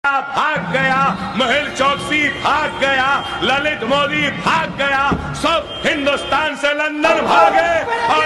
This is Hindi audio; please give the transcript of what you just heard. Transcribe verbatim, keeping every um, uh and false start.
भाग गया, मेहुल चौकसी भाग गया, ललित मोदी भाग गया, सब हिंदुस्तान से लंदन भागे